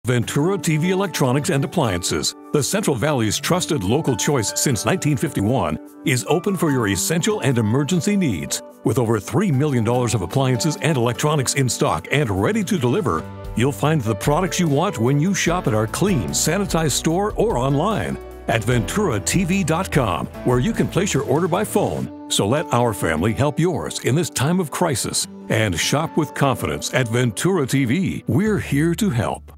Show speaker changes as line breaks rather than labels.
Ventura TV Electronics and Appliances, the Central Valley's trusted local choice since 1951, is open for your essential and emergency needs. With over $3 million of appliances and electronics in stock and ready to deliver, you'll find the products you want when you shop at our clean, sanitized store or online at VenturaTV.com, where you can place your order by phone. So let our family help yours in this time of crisis and shop with confidence at Ventura TV. We're here to help.